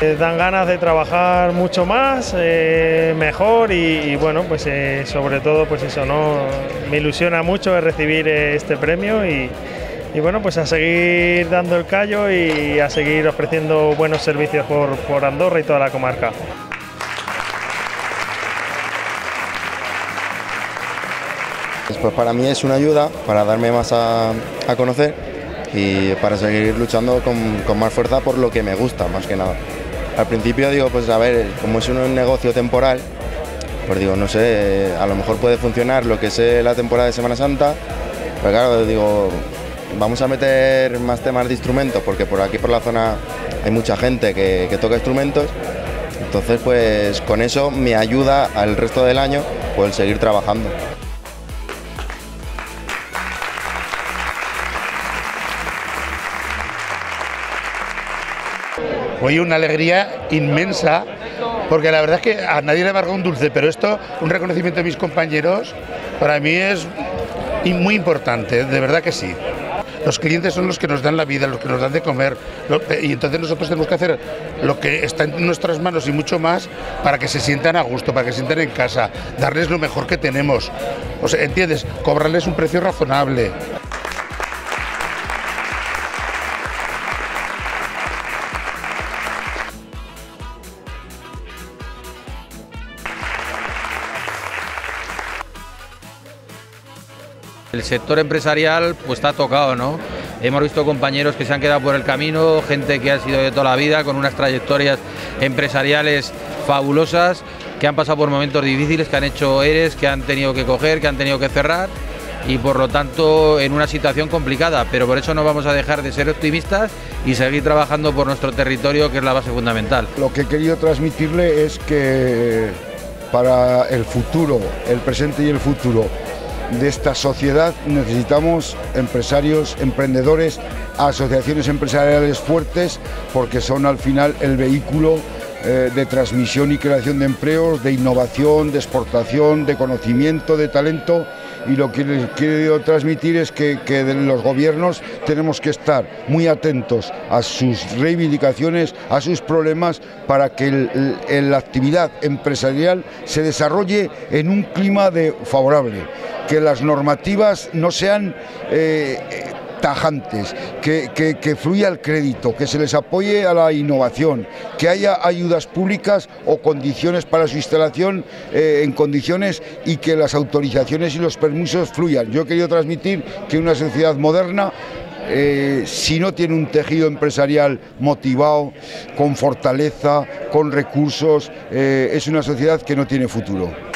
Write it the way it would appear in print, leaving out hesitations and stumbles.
Dan ganas de trabajar mucho más, mejor y bueno, pues sobre todo pues eso, ¿no? Me ilusiona mucho recibir este premio y bueno, pues a seguir dando el callo y a seguir ofreciendo buenos servicios por Andorra y toda la comarca. Pues para mí es una ayuda para darme más a conocer y para seguir luchando con más fuerza por lo que me gusta, más que nada. Al principio digo, pues a ver, como es un negocio temporal, pues digo, no sé, a lo mejor puede funcionar lo que es la temporada de Semana Santa, pero claro, digo, vamos a meter más temas de instrumentos, porque por aquí por la zona hay mucha gente que toca instrumentos, entonces pues con eso me ayuda al resto del año pues seguir trabajando. Hoy una alegría inmensa, porque la verdad es que a nadie le amarga un dulce, pero esto, un reconocimiento de mis compañeros, para mí es muy importante, de verdad que sí. Los clientes son los que nos dan la vida, los que nos dan de comer, y entonces nosotros tenemos que hacer lo que está en nuestras manos y mucho más para que se sientan a gusto, para que se sientan en casa, darles lo mejor que tenemos. O sea, ¿entiendes? Cobrarles un precio razonable. El sector empresarial pues está tocado, ¿no? Hemos visto compañeros que se han quedado por el camino, gente que ha sido de toda la vida, con unas trayectorias empresariales fabulosas, que han pasado por momentos difíciles, que han hecho ERES, que han tenido que coger, que han tenido que cerrar y por lo tanto en una situación complicada, pero por eso no vamos a dejar de ser optimistas y seguir trabajando por nuestro territorio, que es la base fundamental. Lo que he querido transmitirle es que para el futuro, el presente y el futuro de esta sociedad necesitamos empresarios, emprendedores, asociaciones empresariales fuertes, porque son al final el vehículo de transmisión y creación de empleos, de innovación, de exportación, de conocimiento, de talento. Y lo que les quiero transmitir es que los gobiernos tenemos que estar muy atentos a sus reivindicaciones, a sus problemas, para que la actividad empresarial se desarrolle en un clima favorable, que las normativas no sean tajantes, que fluya el crédito, que se les apoye a la innovación, que haya ayudas públicas o condiciones para su instalación en condiciones y que las autorizaciones y los permisos fluyan. Yo he querido transmitir que una sociedad moderna, si no tiene un tejido empresarial motivado, con fortaleza, con recursos, es una sociedad que no tiene futuro.